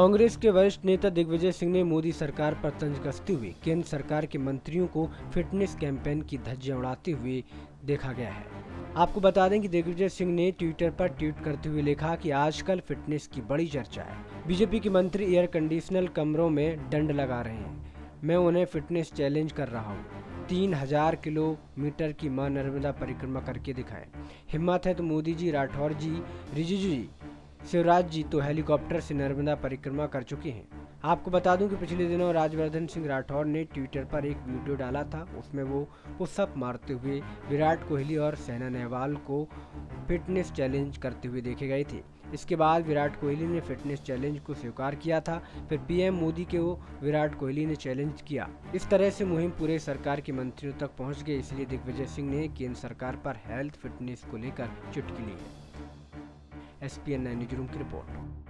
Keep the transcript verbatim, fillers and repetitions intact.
कांग्रेस के वरिष्ठ नेता दिग्विजय सिंह ने मोदी सरकार पर तंज कसते हुए केंद्र सरकार के मंत्रियों को फिटनेस कैंपेन की धज्जियां उड़ाते हुए देखा गया है। आपको बता दें कि दिग्विजय सिंह ने ट्विटर पर ट्वीट करते हुए लिखा कि आजकल फिटनेस की बड़ी चर्चा है। बीजेपी के मंत्री एयर कंडीशनर कमरों में डंड लगा रहे हैं। मैं उन्हें फिटनेस चैलेंज कर रहा हूँ। तीन हजार किलोमीटर की मां नर्मदा परिक्रमा करके दिखाएं। हिम्मत है तो मोदी जी, राठौर जी, रिजिजू जी, शिवराज जी तो हेलीकॉप्टर से नर्मदा परिक्रमा कर चुके हैं। आपको बता दूं कि पिछले दिनों राज्यवर्धन सिंह राठौर ने ट्विटर पर एक वीडियो डाला था। उसमें वो पुशअप मारते हुए विराट कोहली और साइना नेहवाल को फिटनेस चैलेंज करते हुए देखे गए थे। इसके बाद विराट कोहली ने फिटनेस चैलेंज को स्वीकार किया था। फिर पीएम मोदी के वो विराट कोहली ने चैलेंज किया। इस तरह से मुहिम पूरे सरकार के मंत्रियों तक पहुंच गई। इसलिए दिग्विजय सिंह ने केंद्र सरकार पर हेल्थ फिटनेस को लेकर चुटकी ली है। S P N nine news room की रिपोर्ट।